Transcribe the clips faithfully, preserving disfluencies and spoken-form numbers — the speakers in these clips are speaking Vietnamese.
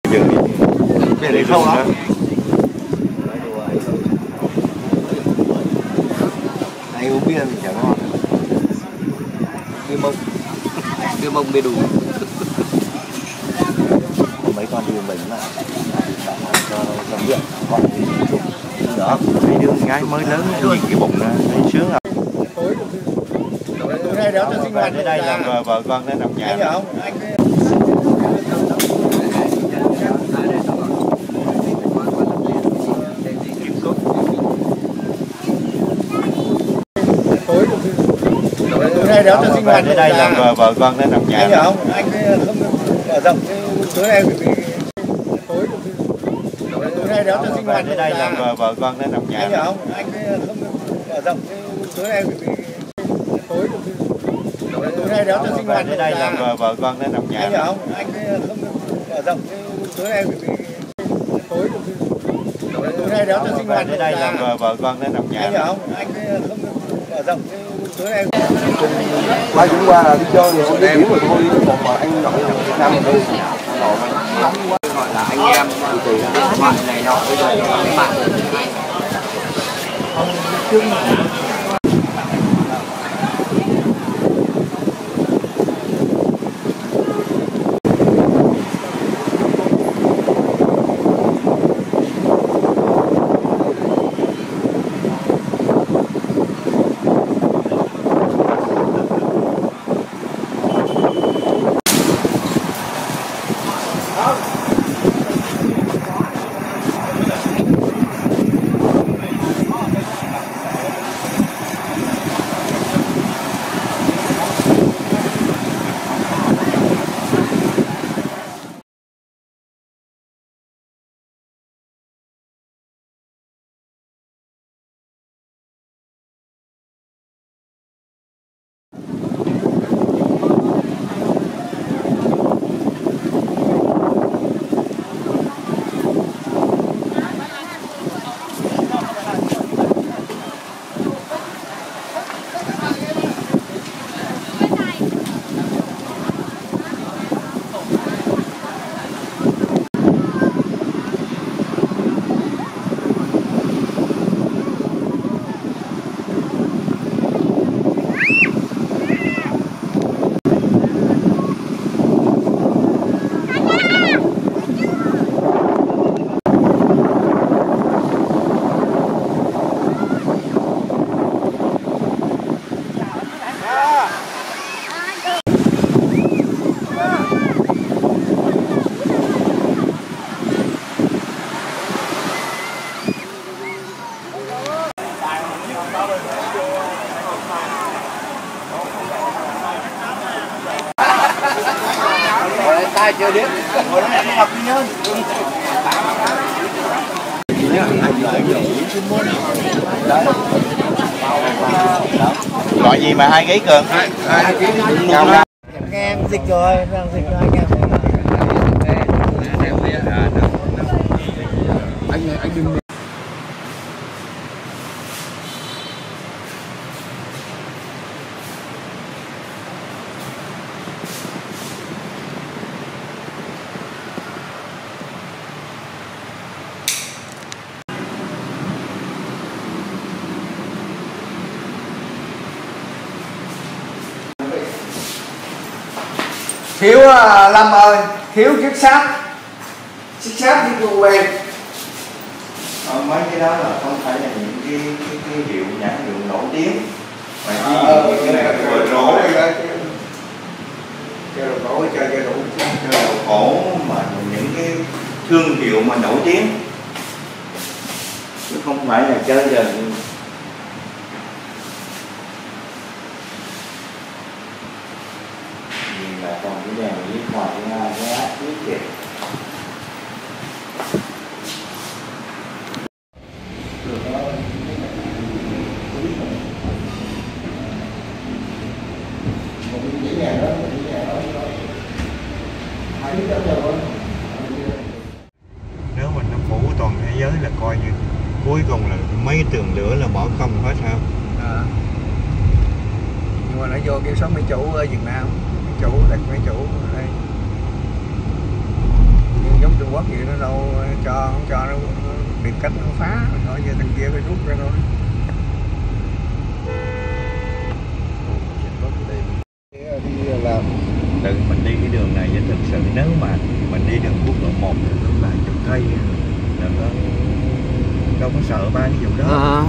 Dừng đi. Cái này không lắm. Anh uống bia thì chẳng ngon. Bia mông. Bia mông bia đủ. Mấy con đi mình là cho cho viện còn gì chụp nữa. Mấy đứa gái mới lớn nhìn cái bụng thấy sướng không? Tối nay đó cho sinh hoạt ở đây làm vợ, vợ con đến nằm nhà. Anh hiểu không? Anh tối tối nay đó cho sinh hoạt ở đây làm vợ, vợ con đến nằm nhà. Anh hiểu không? Anh không mở rộng tối nay phải tối tối nay đó cho sinh hoạt ở đây làm vợ, vợ con đến nằm nhà. Anh hiểu không? Anh không mở rộng tối nay phải tối tối nay đó cho sinh hoạt ở đây làm vợ, vợ con đến nằm nhà. Anh hiểu không? Anh không mở rộng tối nay phải tối tối nay đó cho sinh hoạt ở đây làm vợ, vợ con đến nằm nhà. Anh hiểu không? Anh không mở rộng tối nay qua chuyển qua là đi chơi thì không đi biển rồi thôi, còn mà anh nội Việt Nam mình đi nóng quá gọi là anh em thì bạn này nọ bây giờ các bạn trước ai chưa biết ngồi đó em gặp nhân Gọi gì mà hai ký cường? Hai ký nghe em dịch rồi, đang dịch rồi anh em. Anh anh đừng thiếu uh, Lâm ơi, thiếu chiếc sáp chiếc sáp đi cô về. Ờ, mấy cái đó là không phải là những cái cái, cái hiệu nhãn hiệu nổi tiếng mà chỉ Ờ, những cái này vừa rổ chơi đồ cổ, chơi chơi đồ chơi đồ cổ mà những cái thương hiệu mà nổi tiếng chứ không phải là chơi giờ là còn cái đèn viết ngoài cái hai cái áp viết kìa. Nếu mình nó phủ toàn thế giới là coi như cuối cùng là mấy tường lửa là bỏ không hết sao? À. Nhưng mà nó vô kiểm soát mấy chủ ở Việt Nam, mấy chủ đặt mấy chủ ở đây nhưng giống Trung Quốc. cho nó tìm cách nó phá, nói như thằng kia phải rút ra thôi. Đi làm tự mình đi cái đường này, thực sự nếu mà mình đi đường quốc lộ một thì nó là chục cây là nó đâu có sợ ba cái vụ đó. À.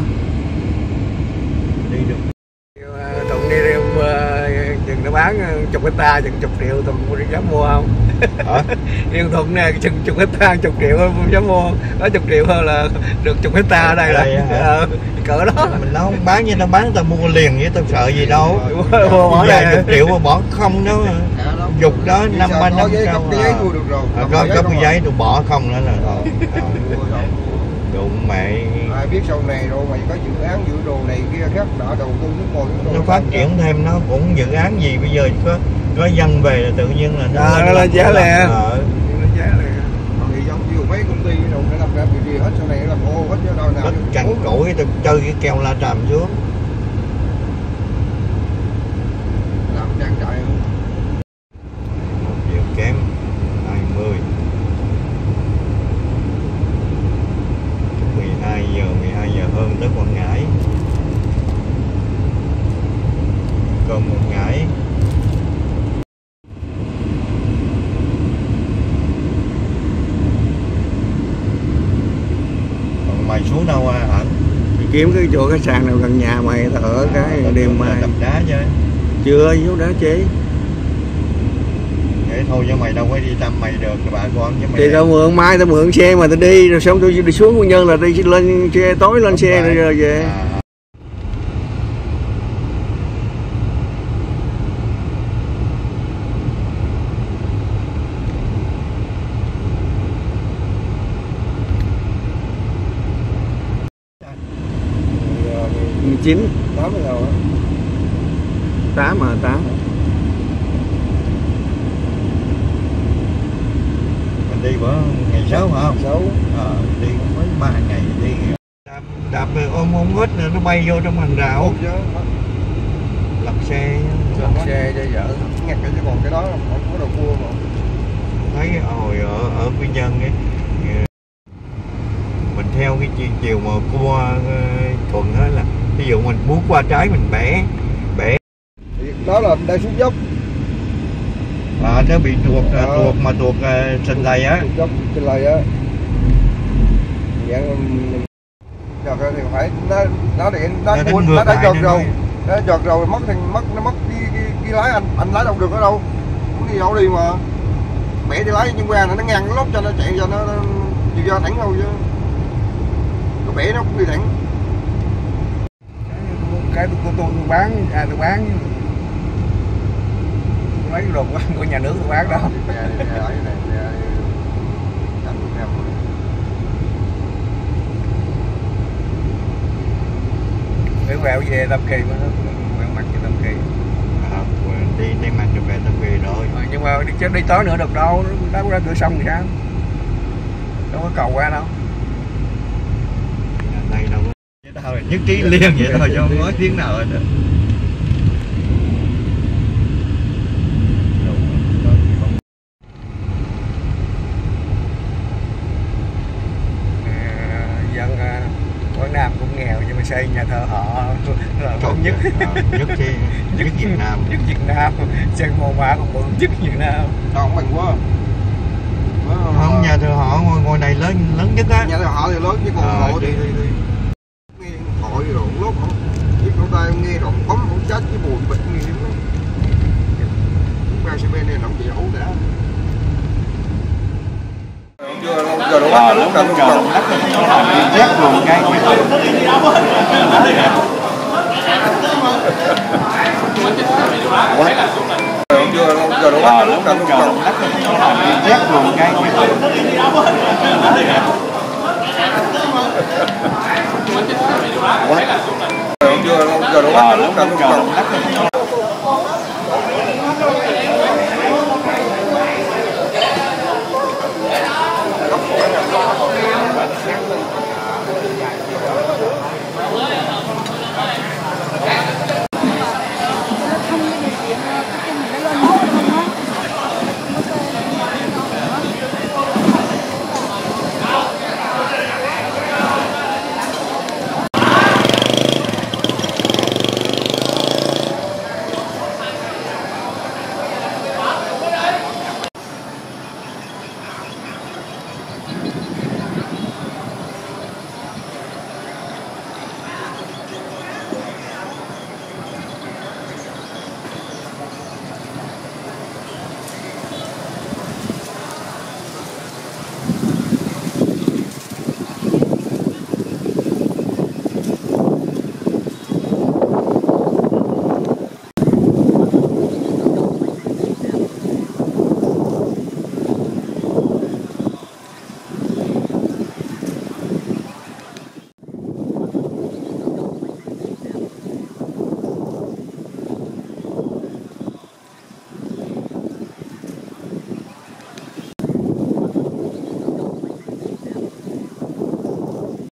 Đi được Tùng đi đêm chừng nó bán chục hecta chừng chục triệu, Tùng dám mua không? Hả? Riêng Thuận nè chừng chục hecta chục triệu không dám mua, có chục triệu hơn là được chục hecta ở đây rồi. Ờ, cỡ đó. Mình nó không bán như tao bán tao mua liền với tao sợ gì đâu. Mua vài chục triệu mà bỏ không đó. Dục đó năm ba năm sau à, có cấp cái giấy tôi bỏ không nữa là đụng mẹ. Ai biết sau này rồi mày có dự án dự đồ này kia khác đã đầu tư nước ngồi nó phát triển thêm, nó cũng dự án gì bây giờ có có dân về là tự nhiên là nó à, nó lên giá lẹ. Ờ. Giá lẹ. Thì giống như mấy công ty đâu nó làm ra việc gì hết, sau này nó làm ô hết chứ đâu nào. Đất cằn cỗi tôi chơi cái keo la tràm xuống. Làm trang trại luôn. Một giờ kém hai mươi. mười hai giờ, mười hai giờ hơn tới Quảng Ngãi. Còn Quảng Ngãi. Còn mày xuống đâu à hả? Thì kiếm cái chỗ cái sàn nào gần nhà mày ở cái à, đêm mai. Đập đá chứ. Chưa vô đá chế. Vậy thôi cho mày đâu có đi thăm mày được bà con chứ mày. Thì tao mượn mai tao mượn xe mà tao đi rồi xong tôi đi xuống Quy Nhơn là đi lên xe tối lên xe rồi, rồi về. À. mười chín tám mươi đâu á? tám mà tám. Đi bữa ngày sáu hả? Sáu. Ờ, đi mấy ba ngày đi. Đạp, đạp ôm ôm hết nó bay vô trong hàng rào. Lật xe. Lật xe cho vợ. Ngặt cái chứ còn cái đó không có đầu cua mà. Thấy hồi ở ở Quy Nhơn ấy, mình theo cái chiều mà qua Thuận đó là ví dụ mình muốn qua trái mình bẻ bẻ. Đó là đang xuống dốc. À, nó bị tuột à, tuột mà tuột uh, sình lầy á. Dốc sình lầy á. Dạng rồi thì phải nó nó điện nó nó, nó đã giọt rồi. Nó giọt rồi mất thành mất nó mất cái, cái, cái lái anh anh lái đâu được ở đâu. Muốn đi đâu đi mà. Bẻ đi lái nhưng qua nó ngăn cái lốp cho nó chạy cho nó chiều ra thẳng thôi chứ. Nó bẻ nó cũng đi thẳng. Cái tôi tôi bán à tôi bán lấy đồ của nhà nước tôi bán đó. Để quẹo về Tam Kỳ mà nó quẹo mặt về Tam Kỳ. À, đi đi mặt về Tam Kỳ rồi. À, nhưng mà đi đi tới nữa được đâu, nó ra cửa sông thì sao? Đâu có cầu qua đâu. Đây đâu có. Thôi nhất trí liền vậy thôi cho không nói tiếng nào hết nữa. Dân Quảng Nam cũng nghèo nhưng mà xây nhà thờ họ là tốt nhất. À, nhất thì nhất Việt Nam. Nhất Việt Nam, xây mồ mã còn bự nhất Việt Nam. Đâu mình quá. Không, nhà thờ họ ngôi, ngôi này lớn lớn nhất á. Nhà thờ họ thì lớn chứ còn à, hộ đi đi đi. Nghe gọi rồi lốt không. Biết con tay nghe rồi bấm không chết cái buồn bệnh nguy hiểm lắm. Ba xe bên này nó bị ấu đã. Chưa đâu, giờ đâu bắt lúc nào lúc nào lắc rét luôn cái. Chưa đâu, giờ đâu bắt lúc nào lúc nào rét luôn cái.